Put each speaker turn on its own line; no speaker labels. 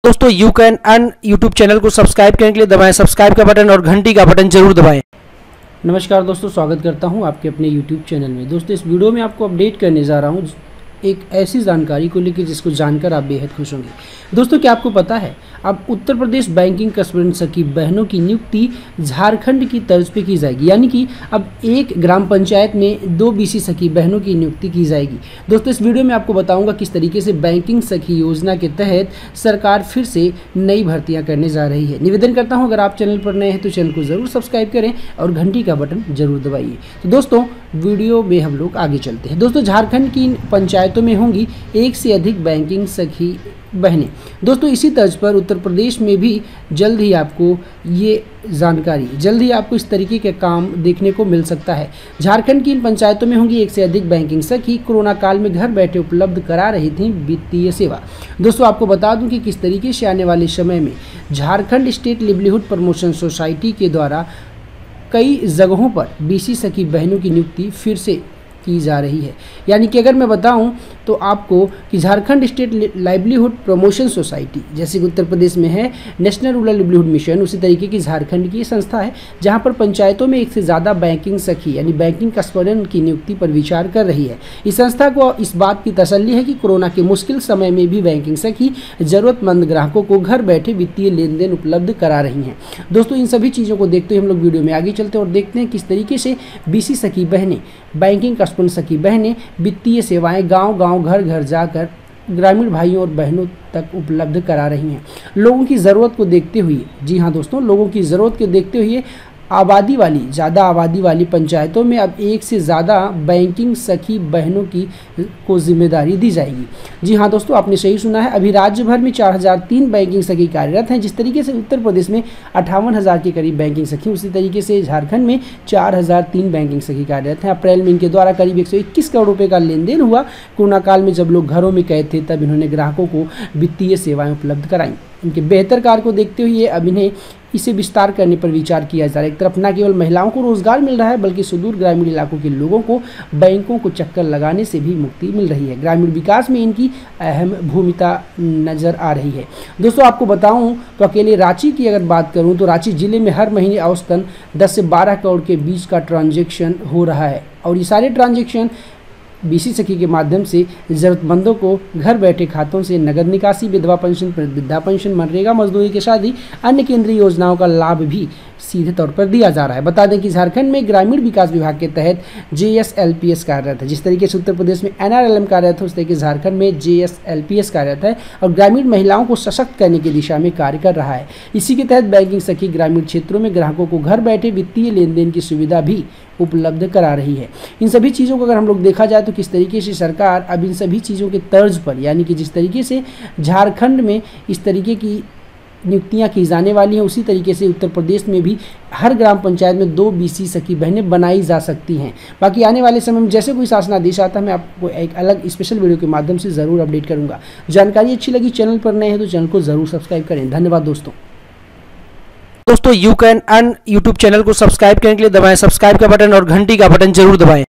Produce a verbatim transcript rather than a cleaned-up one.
दोस्तों you can earn YouTube channel को subscribe करने के लिए दबाएं सब्सक्राइब का बटन और घंटी का बटन जरूर दबाएं। नमस्कार दोस्तों, स्वागत करता हूं आपके अपने यूट्यूब चैनल में। दोस्तों इस वीडियो में आपको अपडेट करने जा रहा हूं एक ऐसी जानकारी को लेकर जिसको जानकर आप बेहद खुश होंगे। दोस्तों क्या आपको पता है, अब उत्तर प्रदेश बैंकिंग कस्टमर सखी बहनों की नियुक्ति झारखंड की तर्ज पे की जाएगी, यानी कि अब एक ग्राम पंचायत में दो बीसी सखी बहनों की नियुक्ति की जाएगी। दोस्तों इस वीडियो में आपको बताऊंगा किस तरीके से बैंकिंग सखी योजना के तहत सरकार फिर से नई भर्तियां करने जा रही है। निवेदन करता हूं, अगर आप चैनल पर नए हैं तो चैनल को जरूर सब्सक्राइब करें और घंटी का बटन जरूर दबाइए। तो दोस्तों वीडियो में हम लोग आगे चलते हैं। दोस्तों झारखंड की पंचायतों में होंगी एक से अधिक बैंकिंग सखी बहनें। दोस्तों इसी तर्ज पर उत्तर प्रदेश में भी जल्द ही आपको ये जानकारी जल्द ही आपको इस तरीके के काम देखने को मिल सकता है। झारखंड की इन पंचायतों में होंगी एक से अधिक बैंकिंग सखी कोरोना काल में घर बैठे उपलब्ध करा रही थी वित्तीय सेवा। दोस्तों आपको बता दूं कि किस तरीके से आने वाले समय में Jharkhand state livelihood promotion society के द्वारा कई जगहों पर बीसी सखी बहनों की नियुक्ति फिर से की जा रही है। यानी कि अगर मैं बताऊं तो आपको कि Jharkhand state livelihood promotion society जैसे कि उत्तर प्रदेश में है नेशनल रूरल लाइवलीहुड मिशन, उसी तरीके की झारखंड की संस्था है जहां पर पंचायतों में एक से ज़्यादा बैंकिंग सखी यानी बैंकिंग कस्टमर की नियुक्ति पर विचार कर रही है। इस संस्था को इस बात की तसल्ली है कि कोरोना के मुश्किल समय में भी बैंकिंग सखी ज़रूरतमंद ग्राहकों को घर बैठे वित्तीय लेन देन उपलब्ध करा रही हैं। दोस्तों इन सभी चीज़ों को देखते हुए हम लोग वीडियो में आगे चलते हैं और देखते हैं किस तरीके से बीसी सखी बहनें बैंकिंग कस्टमर सखी बहनें वित्तीय सेवाएं गांव गांव घर घर जाकर ग्रामीण भाइयों और बहनों तक उपलब्ध करा रही हैं। लोगों की ज़रूरत को देखते हुए, जी हाँ दोस्तों, लोगों की ज़रूरत को देखते हुए आबादी वाली ज़्यादा आबादी वाली पंचायतों में अब एक से ज़्यादा बैंकिंग सखी बहनों की को जिम्मेदारी दी जाएगी। जी हाँ दोस्तों, आपने सही सुना है। अभी राज्य भर में चार हज़ार तीन बैंकिंग सखी कार्यरत हैं। जिस तरीके से उत्तर प्रदेश में अट्ठावन हज़ार के करीब बैंकिंग सखी, उसी तरीके से झारखंड में चार हज़ार तीन बैंकिंग सखी कार्यरत हैं। अप्रैल में इनके द्वारा करीब एक सौ इक्कीस करोड़ रुपये का लेन देन हुआ। कोरोना काल में जब लोग घरों में कैद थे तब इन्होंने ग्राहकों को वित्तीय सेवाएँ उपलब्ध कराई। इनके बेहतर कार्य को देखते हुए अब इन्हें इसे विस्तार करने पर विचार किया जा रहा है। एक तरफ न केवल महिलाओं को रोजगार मिल रहा है बल्कि सुदूर ग्रामीण इलाकों के लोगों को बैंकों को चक्कर लगाने से भी मुक्ति मिल रही है। ग्रामीण विकास में इनकी अहम भूमिका नजर आ रही है। दोस्तों आपको बताऊं तो अकेले रांची की अगर बात करूं तो रांची जिले में हर महीने औसतन दस से बारह करोड़ के बीच का ट्रांजैक्शन हो रहा है और ये सारे ट्रांजैक्शन बीसी सखी के माध्यम से ज़रूरतमंदों को घर बैठे खातों से नगद निकासी, विधवा पेंशन, वृद्धा पेंशन, मनरेगा मजदूरी के साथ ही अन्य केंद्रीय योजनाओं का लाभ भी सीधे तौर पर दिया जा रहा है। बता दें कि झारखंड में ग्रामीण विकास विभाग के तहत जेएसएलपीएस कार्यरत है। जिस तरीके से उत्तर प्रदेश में एनआरएलएम कार्यरत है उस तरीके से झारखंड में जेएसएलपीएस कार्यरत है और ग्रामीण महिलाओं को सशक्त करने की दिशा में कार्य कर रहा है। इसी के तहत बैंकिंग सखी ग्रामीण क्षेत्रों में ग्राहकों को घर बैठे वित्तीय लेन देन की सुविधा भी उपलब्ध करा रही है। इन सभी चीज़ों को अगर हम लोग देखा जाए तो किस तरीके से सरकार अब इन सभी चीज़ों के तर्ज पर, यानी कि जिस तरीके से झारखंड में इस तरीके की नियुक्तियां की जाने वाली हैं उसी तरीके से उत्तर प्रदेश में भी हर ग्राम पंचायत में दो बीसी सखी बहनें बनाई जा सकती हैं। बाकी आने वाले समय में जैसे कोई शासनादेश आता है मैं आपको एक अलग स्पेशल वीडियो के माध्यम से ज़रूर अपडेट करूंगा। जानकारी अच्छी लगी, चैनल पर नए हैं तो चैनल को ज़रूर सब्सक्राइब करें। धन्यवाद दोस्तों। दोस्तों you can earn YouTube channel को सब्सक्राइब करने के लिए दबाएं सब्सक्राइब का बटन और घंटी का बटन जरूर दबाएं।